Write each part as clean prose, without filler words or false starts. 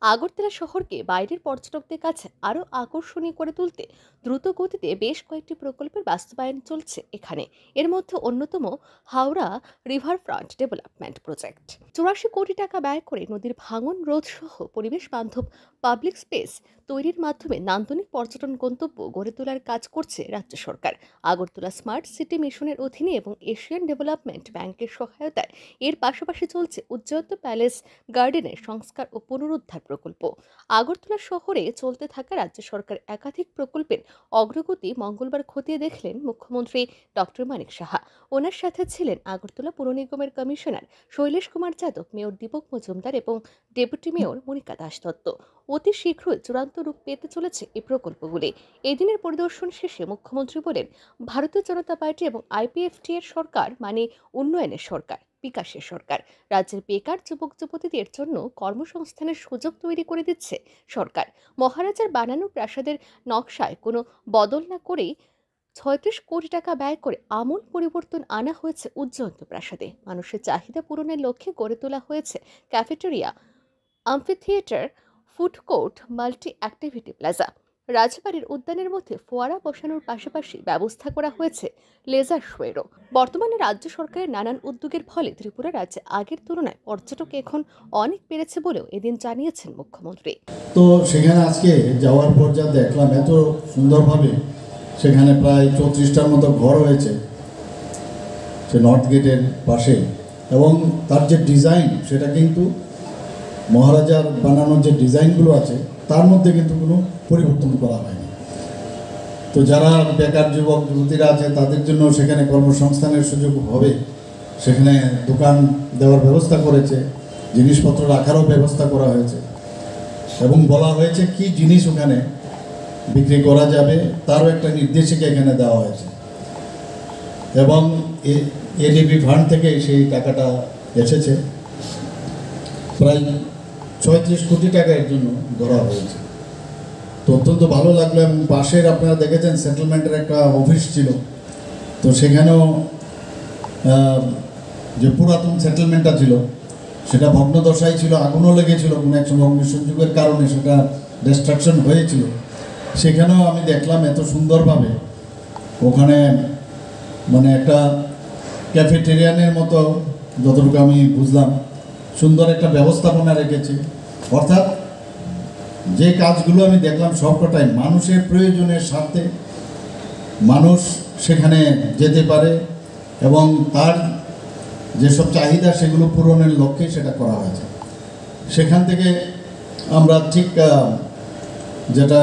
আগরতলা শহরকে বাইরের পর্যটকদের কাছে আরও আকর্ষণীয় করে তুলতে দ্রুত গতিতে বেশ কয়েকটি প্রকল্পের বাস্তবায়ন চলছে এখানে। এর মধ্যে অন্যতম হাওড়া রিভারফ্রন্ট ডেভেলপমেন্ট প্রজেক্ট। 84 কোটি টাকা ব্যয় করে নদীর ভাঙন রোধ সহ পরিবেশ বান্ধব পাবলিক স্পেস তৈরির মাধ্যমে নান্দনিক পর্যটন গন্তব্য গড়ে তোলার কাজ করছে রাজ্য সরকার। আগরতলা স্মার্ট সিটি মিশনের অধীনে এবং এশিয়ান ডেভেলপমেন্ট ব্যাংকের সহায়তায় এর পাশাপাশি চলছে উজ্জয়ন্ত প্যালেস গার্ডেনের সংস্কার ও পুনরুদ্ধার প্রকল্প। আগরতলা শহরে চলতে থাকা রাজ্য সরকার একাধিক প্রকল্পের অগ্রগতি মঙ্গলবার খতিয়ে দেখলেন মুখ্যমন্ত্রী ডক্টর মানিক সাহা। ওনার সাথে ছিলেন আগরতলা পুর নিগমের কমিশনার শৈলেশ কুমার যাদব, মেয়র দীপক মজুমদার এবং ডেপুটি মেয়র মনিকা দাস দত্ত। অতি শীঘ্রই চূড়ান্ত রূপ পেতে চলেছে এই প্রকল্পগুলি। এদিনের পরিদর্শন শেষে মুখ্যমন্ত্রী বলেন, ভারতীয় জনতা পার্টি এবং আইপিএফটি এর সরকার মানে উন্নয়নের সরকার, বিকাশের সরকার। রাজ্যের বেকার যুবক যুবতীদের জন্য কর্মসংস্থানের সুযোগ তৈরি করে দিচ্ছে সরকার। মহারাজার বানানো প্রাসাদের নকশায় কোনো বদল না করেই 36 কোটি টাকা ব্যয় করে আমূল পরিবর্তন আনা হয়েছে উজ্জয়ন্ত প্রাসাদে। মানুষের চাহিদা পূরণের লক্ষ্যে গড়ে তোলা হয়েছে cafeteria, amphitheatre, food court, multi activity plaza. রাজবাড়ির উদ্যানের মধ্যে ফোয়ারা বসানোর পাশাপাশি ব্যবস্থা করা হয়েছে লেজার শোয়েরও। বর্তমানে রাজ্য সরকারের নানান উদ্যোগের ফলে ত্রিপুরা রাজ্যে আগের তুলনায় পর্যটক এখন অনেক বেড়েছে বলেও এদিন জানিয়েছেন মুখ্যমন্ত্রী। তো সেখানে আজকে যাওয়ার পর যা দেখলাম, এত সুন্দরভাবে সেখানে প্রায় 34টার মতো ঘর হয়েছে সে নর্থ গেটের পাশে, এবং তার যে ডিজাইন সেটা কিন্তু মহারাজার বানানোর যে ডিজাইনগুলো আছে তার মধ্যে কিন্তু কোনো পরিবর্তন করা হয়নি। তো যারা বেকার যুবক যুবতীরা আছে তাদের জন্য সেখানে কর্মসংস্থানের সুযোগ হবে, সেখানে দোকান দেওয়ার ব্যবস্থা করেছে, জিনিসপত্র রাখারও ব্যবস্থা করা হয়েছে, এবং বলা হয়েছে কি জিনিস ওখানে বিক্রি করা যাবে তারও একটা নির্দেশিকা এখানে দেওয়া হয়েছে, এবং এডিবি ফান্ড থেকে সেই টাকাটা এসেছে। প্রায় 36 কোটি টাকা এর জন্য ধরা হয়েছে। তো অত্যন্ত ভালো লাগলো। এবং পাশের আপনারা দেখেছেন সেটেলমেন্টের একটা অফিস ছিল, তো সেখানেও যে পুরাতন সেটেলমেন্টটা ছিল সেটা ভগ্নদশায় ছিল, আগুনও লেগেছিল কোনো এক সময় অগ্নিসংযোগের কারণে, সেটা ডিস্ট্রাকশন হয়েছিল। সেখানেও আমি দেখলাম এত সুন্দরভাবে ওখানে মানে একটা ক্যাফেটেরিয়ানের মতো, যতটুকু আমি বুঝলাম, সুন্দর একটা ব্যবস্থাপনা রেখেছে। অর্থাৎ যে কাজগুলো আমি দেখলাম সবকটাই মানুষের প্রয়োজনের স্বার্থে মানুষ সেখানে যেতে পারে এবং তার যেসব চাহিদা সেগুলো পূরণের লক্ষ্যে সেটা করা হয়েছে। সেখান থেকে আমরা ঠিক যেটা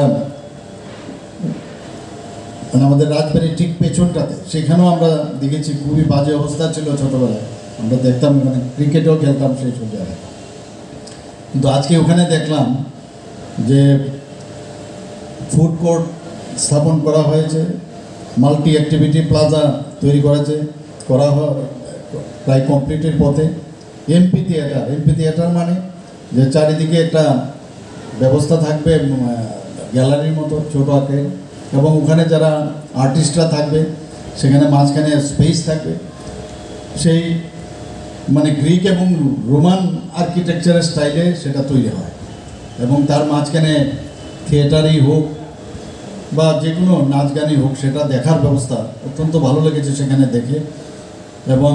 মানে আমাদের রাজবাড়ির ঠিক পেছনটাতে, সেখানেও আমরা দেখেছি খুবই বাজে অবস্থা ছিল ছোটোবেলায়, আমরা দেখতাম মানে ক্রিকেটও খেলতাম সেই সব জায়গায়। কিন্তু আজকে ওখানে দেখলাম যে ফুড কোর্ট স্থাপন করা হয়েছে, মাল্টি অ্যাক্টিভিটি প্লাজা তৈরি করা প্রায় কমপ্লিটের পথে। এমপি থিয়েটার মানে যে চারিদিকে একটা ব্যবস্থা থাকবে গ্যালারির মতো ছোটো আকারে, এবং ওখানে যারা আর্টিস্টরা থাকবে সেখানে মাঝখানে স্পেস থাকবে সেই মানে গ্রিক এবং রোমান আর্কিটেকচারের স্টাইলে সেটা তৈরি হয়, এবং তার মাঝখানে থিয়েটারই হোক বা যে কোনো নাচ গানই হোক সেটা দেখার ব্যবস্থা অত্যন্ত ভালো লেগেছে সেখানে দেখে। এবং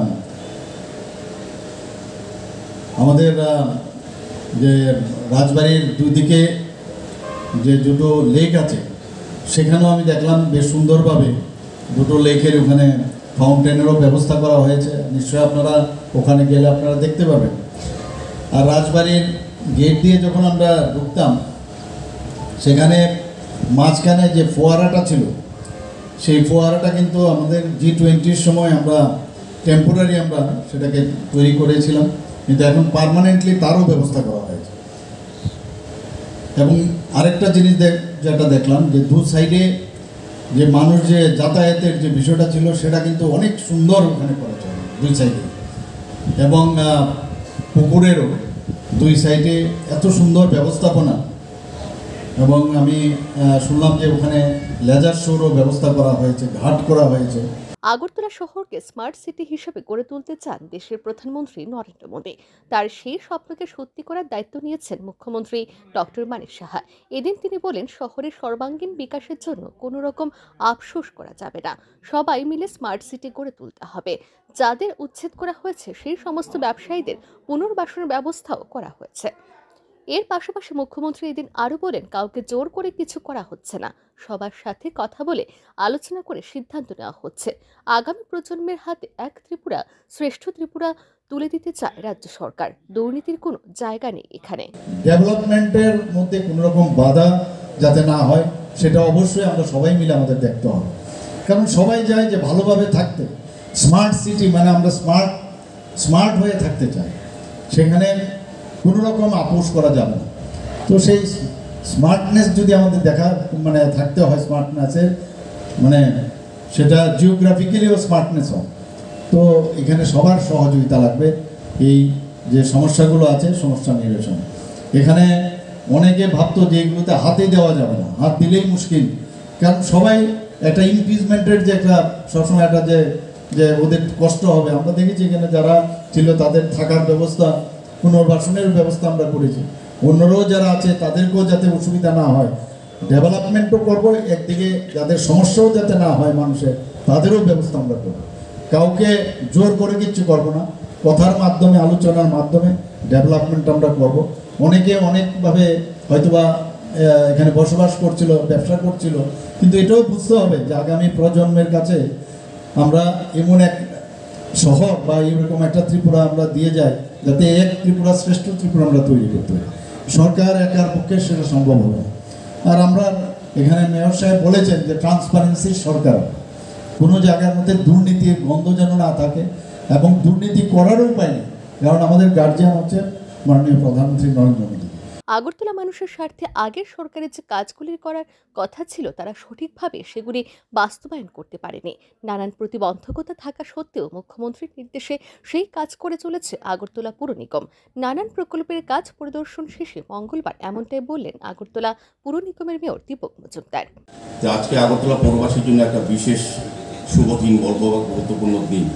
আমাদের যে রাজবাড়ির দুদিকে যে দুটো লেক আছে সেখানেও আমি দেখলাম বেশ সুন্দরভাবে দুটো লেকের ওখানে ফাউন্টেনেরও ব্যবস্থা করা হয়েছে। নিশ্চয়ই আপনারা ওখানে গেলে আপনারা দেখতে পাবেন। আর রাজবাড়ির গেট দিয়ে যখন আমরা ঢুকতাম সেখানে মাঝখানে যে ফোয়ারাটা ছিল সেই ফোয়ারাটা কিন্তু আমাদের G20-র সময় আমরা টেম্পোরারি আমরা সেটাকে তৈরি করেছিলাম, কিন্তু এখন পার্মানেন্টলি তারও ব্যবস্থা করা হয়েছে। এবং আরেকটা জিনিস যেটা দেখলাম যে দু সাইডে যে মানুষ যে যাতায়াতের যে বিষয়টা ছিল সেটা কিন্তু অনেক সুন্দর ওখানে করেছে দুই সাইডে, এবং পুকুরেরও দুই সাইডে এত সুন্দর ব্যবস্থাপনা। এবং আমি শুনলাম যে ওখানে লেজার শোরও ব্যবস্থা করা হয়েছে, ঘাট করা হয়েছে। আগরতলা শহরকে স্মার্ট সিটি হিসেবে গড়ে তুলতে চান দেশের প্রধানমন্ত্রী নরেন্দ্র মোদী। তার সেই স্বপ্নকে সত্যি করার দায়িত্ব নিয়েছেন মুখ্যমন্ত্রী ডক্টর মানিক সাহা। এদিন তিনি বলেন, শহরের সর্বাঙ্গীন বিকাশের জন্য কোনো রকম আফসোস করা যাবে না। সবাই মিলে স্মার্ট সিটি গড়ে তুলতে হবে। যাদের উচ্ছেদ করা হয়েছে সেই সমস্ত ব্যবসায়ীদের পুনর্বাসনের ব্যবস্থাও করা হয়েছে। এর পাশাপাশি মুখ্যমন্ত্রী এদিন আরো বলেন, কাউকে জোর করে কিছু করা হচ্ছে না। সবার সাথে কথা বলে আলোচনা করে সিদ্ধান্ত নেওয়া হচ্ছে। আগামী প্রজন্মের হাতে এক ত্রিপুরা শ্রেষ্ঠ ত্রিপুরা তুলে দিতে চায় রাজ্য সরকার। দুর্নীতির কোনো জায়গা নেই এখানে। ডেভেলপমেন্টের মধ্যে কোনো রকম বাধা যাতে না হয় সেটা অবশ্যই আমরা সবাই মিলে আমাদের দেখতে হবে, কারণ সবাই চায় যে ভালোভাবে থাকতে। স্মার্ট সিটি মানে আমরা স্মার্ট হয়ে থাকতে চাই, সেখানে কোনো রকম আপোষ করা যাবে না। তো সেই স্মার্টনেস যদি আমাদের থাকতে হয়, স্মার্টনেসের মানে সেটা জিওগ্রাফিক্যালিও স্মার্টনেস হয়। তো এখানে সবার সহযোগিতা লাগবে এই যে সমস্যাগুলো আছে, সমস্যা নিরসন। এখানে অনেকে ভাবতো যে এগুলোতে হাতে দেওয়া যাবে না, হাত দিলেই মুশকিল, কারণ সবাই একটা ইমপিচমেন্টের যে একটা সবসময় একটা যে ওদের কষ্ট হবে। আমরা দেখেছি এখানে যারা ছিল তাদের থাকার ব্যবস্থা, পুনর্বাসনের ব্যবস্থা আমরা করেছি। অন্যরাও যারা আছে তাদেরকেও যাতে অসুবিধা না হয়, ডেভেলপমেন্টও করবো, একদিকে যাদের সমস্যাও যাতে না হয় মানুষের, তাদেরও ব্যবস্থা আমরা করবো। কাউকে জোর করে কিচ্ছু করবো না, কথার মাধ্যমে, আলোচনার মাধ্যমে ডেভেলপমেন্ট আমরা করবো। অনেকে অনেকভাবে হয়তোবা এখানে বসবাস করছিল, ব্যবসা করছিল, কিন্তু এটাও বুঝতে হবে যে আগামী প্রজন্মের কাছে আমরা এমন এক শহর বা এরকম একটা ত্রিপুরা আমরা দিয়ে যাই যাতে এক ত্রিপুরা শ্রেষ্ঠ ত্রিপুরা আমরা তৈরি করতে পারি। সরকার একার পক্ষে সেটা সম্ভব হবে না। আর আমরা এখানে মেয়র সাহেব বলেছেন যে ট্রান্সপারেন্সির সরকার, কোনো জায়গার মধ্যে দুর্নীতির গন্ধ যেন না থাকে, এবং দুর্নীতি করারও উপায় নেই, কারণ আমাদের গার্জিয়ান হচ্ছে মাননীয় প্রধানমন্ত্রী নরেন্দ্র মোদী। আগরতলা মানুষের স্বার্থে আগের সরকারের যে কাজগুলি করার কথা ছিল তারা সঠিকভাবে সেগুলি বাস্তবায়ন করতে পারেনি। নানান প্রতিবন্ধকতা থাকা সত্ত্বেও মুখ্যমন্ত্রীর নির্দেশে সেই কাজ করে চলেছে আগরতলা পুর নিগম। নানান প্রকল্পের কাজ পরিদর্শন শেষে মঙ্গলবার এমনটাই বললেন আগরতলা পুর নিগমের মেয়র দীপক মজুমদার। আজকে আগরতলা পৌরবাসীর জন্য একটা বিশেষ শুভ দিন বলবো, বা গুরুত্বপূর্ণ দিন।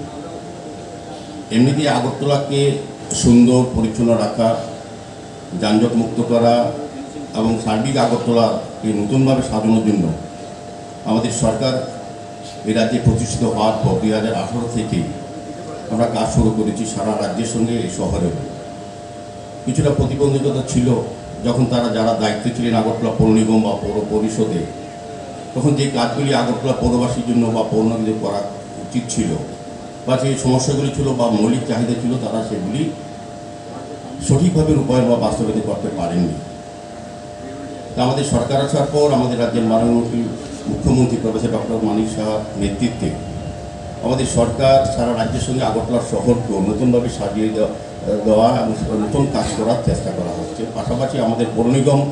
এমনিতেই আগরতলাকে সুন্দর পরিচ্ছন্ন রাখা, যানজট মুক্ত করা এবং সার্বিক আগরতলাকে নতুনভাবে সাজানোর জন্য আমাদের সরকার এই রাজ্যে প্রতিষ্ঠিত হওয়ার পর 2018 থেকে আমরা কাজ শুরু করেছি সারা রাজ্যের সঙ্গে এই শহরেও। কিছুটা প্রতিবন্ধকতা ছিল যখন যারা দায়িত্বে ছিলেন আগরতলা পৌর নিগম বা পৌর পরিষদে, তখন যে কাজগুলি আগরতলা পৌরবাসীর জন্য বা পৌরনিগমে করা উচিত ছিল, বা যে সমস্যাগুলি ছিল বা মৌলিক চাহিদা ছিল, তারা সেগুলি সঠিকভাবে রূপায়ণ বা বাস্তবায়িত করতে পারেননি। তা আমাদের সরকার আসার পর আমাদের রাজ্যের মাননীয় মুখ্যমন্ত্রী প্রফেসর ডক্টর মানিক সাহার নেতৃত্বে আমাদের সরকার সারা রাজ্যের সঙ্গে আগরতলা শহরকেও নতুনভাবে সাজিয়ে দেওয়া এবং নতুন কাজ করার চেষ্টা করা হচ্ছে। পাশাপাশি আমাদের পৌর নিগম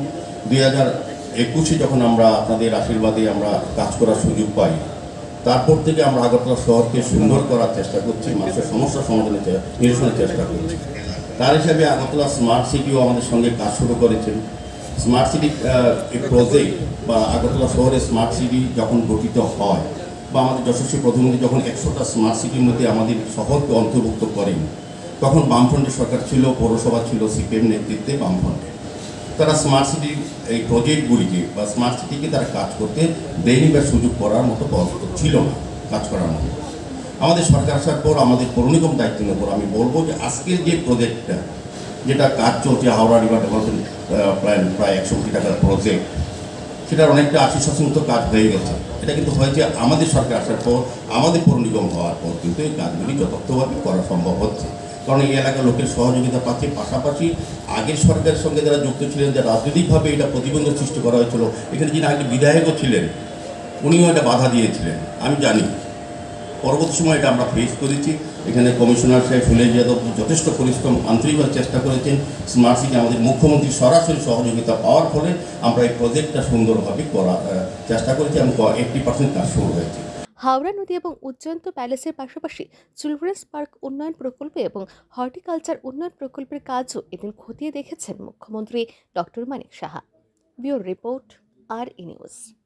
2021-এ যখন আমরা আপনাদের আশীর্বাদে আমরা কাজ করার সুযোগ পাই, তারপর থেকে আমরা আগরতলা শহরকে সুন্দর করার চেষ্টা করছি, মানুষের সমস্যা সমাধানের নিরসনের চেষ্টা করছি। তার হিসাবে আগরতলা স্মার্ট সিটিও আমাদের সঙ্গে কাজ শুরু করেছেন। স্মার্ট সিটি প্রজেক্ট বা আগরতলা শহরে স্মার্ট সিটি যখন গঠিত হয়, বা আমাদের যশস্বী প্রধানমন্ত্রী যখন 100টা স্মার্ট সিটির মধ্যে আমাদের শহরকে অন্তর্ভুক্ত করেন, তখন বামফ্রন্টের সরকার ছিল, পৌরসভা ছিল সিপিএম নেতৃত্বে বামফ্রন্টে। তারা স্মার্ট সিটির এই প্রজেক্টগুলিকে বা স্মার্ট সিটিকে তারা কাজ করতে দেয়নি বা সুযোগ করার মতো প্রস্তুত ছিল না কাজ করার মতো। আমাদের সরকার আসার পর আমাদের পৌর নিগম দায়িত্ব নেওয়ার পর আমি বলবো যে আজকের যে প্রজেক্টটা যেটা কাজ চলছে, হাওড়া রিভার ডেভেলপমেন্ট প্ল্যান, প্রায় 100 কোটি টাকার প্রজেক্ট, সেটার অনেকটা 80% কাজ হয়ে গেছে। এটা কিন্তু হয়েছে আমাদের সরকার আসার পর, আমাদের পৌর নিগম হওয়ার পর কিন্তু এই কাজগুলি যথার্থভাবে করা সম্ভব হচ্ছে, কারণ এই এলাকার লোকের সহযোগিতা পাচ্ছে। পাশাপাশি আগের সরকারের সঙ্গে যারা যুক্ত ছিলেন, যে রাজনৈতিকভাবে এটা প্রতিবন্ধক সৃষ্টি করা হয়েছিল, এখানে যিনি আগে বিধায়কও ছিলেন উনিও এটা বাধা দিয়েছিলেন, আমি জানি। পরবর্তী সময় এটা আমরা ফেস করেছি। এখানে কমিশনার সাহেব সুলেশ যাদব যথেষ্ট পরিশ্রম, আন্তরিকভাবে চেষ্টা করেছেন। স্মার্ট সিটি আমাদের মুখ্যমন্ত্রী সরাসরি সহযোগিতা পাওয়ার ফলে আমরা এই প্রজেক্টটা সুন্দরভাবে করার চেষ্টা করেছি এবং 80% কাজ শুরু হয়েছে। হাওড়া নদী এবং উজ্জয়ন্ত প্যালেসের পাশাপাশি চিলড্রেন্স পার্ক উন্নয়ন প্রকল্প এবং হর্টিকালচার উন্নয়ন প্রকল্পের কাজও এদিন খতিয়ে দেখেছেন মুখ্যমন্ত্রী doctor Manik Saha. Bureau report, R E news.